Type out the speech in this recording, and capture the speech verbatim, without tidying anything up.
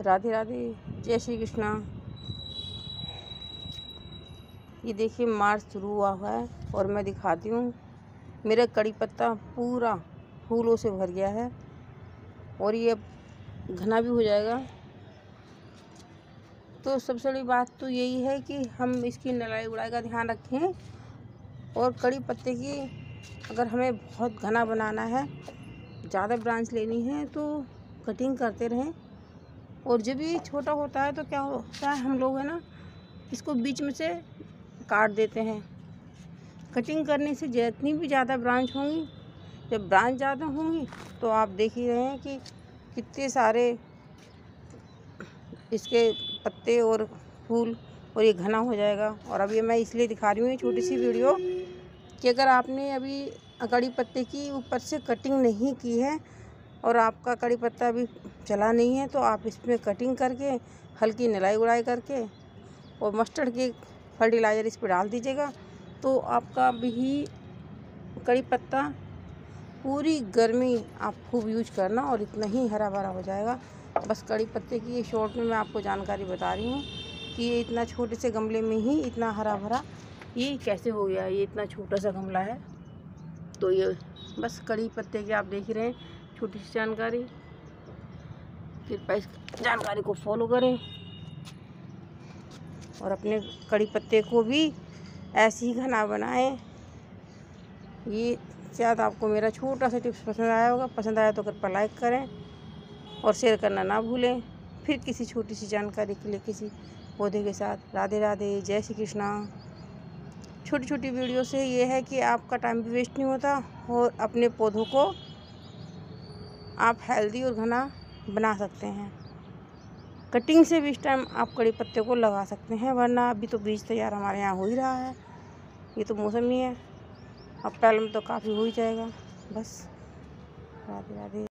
राधे राधे, जय श्री कृष्णा। ये देखिए मार्च शुरू हुआ हुआ है और मैं दिखाती हूँ मेरा कड़ी पत्ता पूरा फूलों से भर गया है और ये घना भी हो जाएगा। तो सबसे बड़ी बात तो यही है कि हम इसकी नलाई उड़ाई का ध्यान रखें और कड़ी पत्ते की अगर हमें बहुत घना बनाना है, ज़्यादा ब्रांच लेनी है तो कटिंग करते रहें। और जब ये छोटा होता है तो क्या होता है, हम लोग है ना इसको बीच में से काट देते हैं। कटिंग करने से जितनी भी ज़्यादा ब्रांच होंगी, जब ब्रांच ज़्यादा होंगी तो आप देख ही रहे हैं कि कितने सारे इसके पत्ते और फूल और ये घना हो जाएगा। और अब ये मैं इसलिए दिखा रही हूँ ये छोटी सी वीडियो कि अगर आपने अभी कड़ी पत्ते की ऊपर से कटिंग नहीं की है और आपका कड़ी पत्ता अभी चला नहीं है तो आप इसमें कटिंग करके हल्की नलाई उड़ाई करके और मस्टर्ड के फर्टिलाइज़र इस पर डाल दीजिएगा तो आपका भी कड़ी पत्ता पूरी गर्मी आप खूब यूज करना और इतना ही हरा भरा हो जाएगा। बस कड़ी पत्ते की ये शॉर्ट में मैं आपको जानकारी बता रही हूँ कि ये इतना छोटे से गमले में ही इतना हरा भरा ये कैसे हो गया। ये इतना छोटा सा गमला है तो ये बस कड़ी पत्ते की आप देख रहे हैं छोटी सी जानकारी। कृपया इस जानकारी को फॉलो करें और अपने कड़ी पत्ते को भी ऐसे ही घना बनाएं। ये शायद आपको मेरा छोटा सा टिप्स पसंद आया होगा। पसंद आया तो कृपया लाइक करें और शेयर करना ना भूलें। फिर किसी छोटी सी जानकारी के लिए किसी पौधे के साथ। राधे राधे, जय श्री कृष्णा। छोटी छोटी वीडियो से ये है कि आपका टाइम भी वेस्ट नहीं होता और अपने पौधों को आप हेल्दी और घना बना सकते हैं। कटिंग से भी इस टाइम आप कड़ी पत्ते को लगा सकते हैं, वरना अभी तो बीज तैयार हमारे यहाँ हो ही रहा है। ये तो मौसम ही है, अप्रैल में तो काफ़ी हो ही जाएगा। बस राधे राधे।